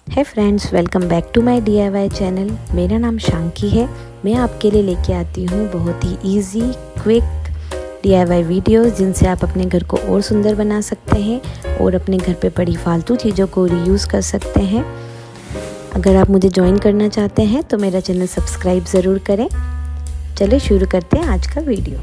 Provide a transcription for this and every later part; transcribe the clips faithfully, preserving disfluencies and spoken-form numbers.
है friends, welcome back to my D I Y channel. मेरा नाम शांकी है। मैं आपके लिए लेके आती हूँ बहुत ही easy quick D I Y videos जिनसे आप अपने घर को और सुंदर बना सकते हैं और अपने घर पे पड़ी फालतू चीज़ों को रीयूज़ कर सकते हैं। अगर आप मुझे ज्वाइन करना चाहते हैं तो मेरा चैनल सब्सक्राइब ज़रूर करें। चलिए शुरू करते हैं आज का वीडियो।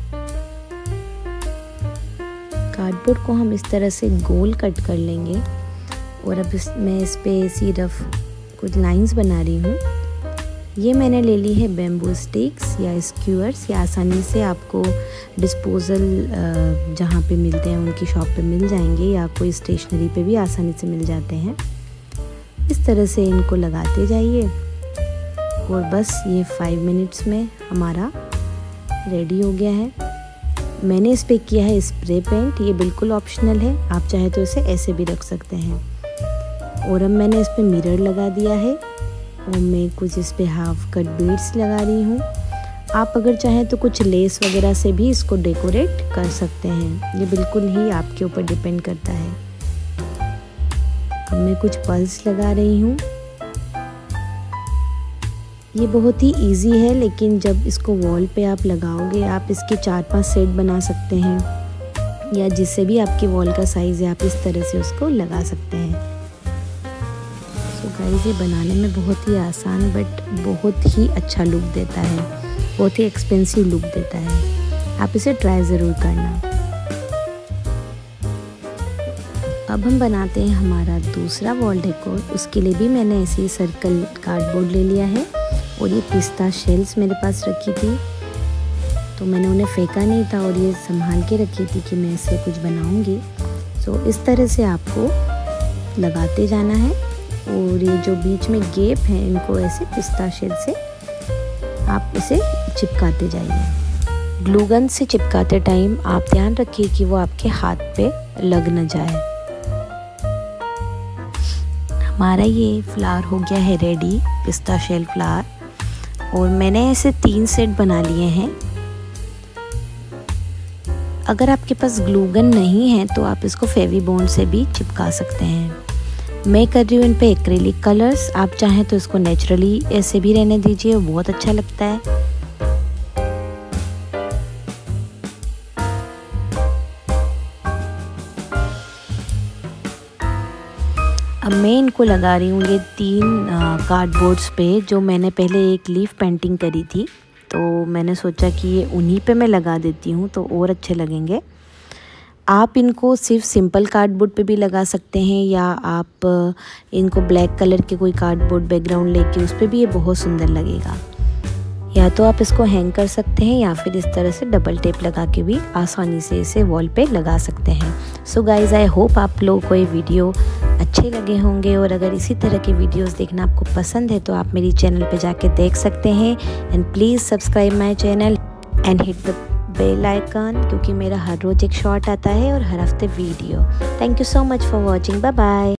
कार्डबोर्ड को हम इस तरह से गोल कट कर लेंगे और अब इस मैं इस पे सिर्फ कुछ लाइंस बना रही हूँ। ये मैंने ले ली है बेम्बू स्टिक्स या स्क्यूअर्स। या आसानी से आपको डिस्पोजल जहाँ पे मिलते हैं उनकी शॉप पे मिल जाएंगे या कोई स्टेशनरी पे भी आसानी से मिल जाते हैं। इस तरह से इनको लगाते जाइए और बस ये फाइव मिनट्स में हमारा रेडी हो गया है। मैंने इस पे किया है स्प्रे पेंट। ये बिल्कुल ऑप्शनल है, आप चाहे तो इसे ऐसे भी रख सकते हैं। और अब मैंने इस पे मिरर लगा दिया है और मैं कुछ इस पे हाफ कट बीड्स लगा रही हूँ। आप अगर चाहें तो कुछ लेस वगैरह से भी इसको डेकोरेट कर सकते हैं, ये बिल्कुल ही आपके ऊपर डिपेंड करता है। अब मैं कुछ पल्स लगा रही हूँ। ये बहुत ही इजी है, लेकिन जब इसको वॉल पे आप लगाओगे आप इसके चार पांच सेट बना सकते हैं या जिससे भी आपकी वॉल का साइज़ है आप इस तरह से उसको लगा सकते हैं। तो गाइस, ये बनाने में बहुत ही आसान बट बहुत ही अच्छा लुक देता है, बहुत ही एक्सपेंसिव लुक देता है। आप इसे ट्राई ज़रूर करना। अब हम बनाते हैं हमारा दूसरा वॉल डेकोर। उसके लिए भी मैंने ऐसे ही सर्कल कार्डबोर्ड ले लिया है और ये पिस्ता शेल्स मेरे पास रखी थी तो मैंने उन्हें फेंका नहीं था और ये संभाल के रखी थी कि मैं इससे कुछ बनाऊंगी। सो इस तरह से आपको लगाते जाना है और ये जो बीच में गैप है इनको ऐसे पिस्ता शेल से आप इसे चिपकाते जाइए। ग्लू गन से चिपकाते टाइम आप ध्यान रखिए कि वो आपके हाथ पे लग न जाए। हमारा ये फ्लावर हो गया है रेडी, पिस्ता शेल फ्लावर। और मैंने ऐसे तीन सेट बना लिए हैं। अगर आपके पास ग्लू गन नहीं है तो आप इसको फेवी बॉन्ड से भी चिपका सकते हैं। मैं कर रही हूँ इन पे एक्रेलिक कलर्स। आप चाहें तो इसको नेचुरली ऐसे भी रहने दीजिए, बहुत अच्छा लगता है। अब मैं इनको लगा रही हूँ ये तीन कार्डबोर्ड्स पे जो मैंने पहले एक लीफ पेंटिंग करी थी, तो मैंने सोचा कि ये उन्हीं पे मैं लगा देती हूँ तो और अच्छे लगेंगे। आप इनको सिर्फ सिंपल कार्डबोर्ड पे भी लगा सकते हैं या आप इनको ब्लैक कलर के कोई कार्डबोर्ड बैकग्राउंड लेके उस पर भी ये बहुत सुंदर लगेगा। या तो आप इसको हैंग कर सकते हैं या फिर इस तरह से डबल टेप लगा के भी आसानी से इसे वॉल पे लगा सकते हैं। सो गाइज, आई होप आप लोगों को ये वीडियो अच्छे लगे होंगे और अगर इसी तरह के वीडियोस देखना आपको पसंद है तो आप मेरी चैनल पे जाके देख सकते हैं। And please subscribe my channel and hit the bell icon, क्योंकि मेरा हर रोज़ एक शॉर्ट आता है और हर हफ्ते video. Thank you so much for watching. Bye bye.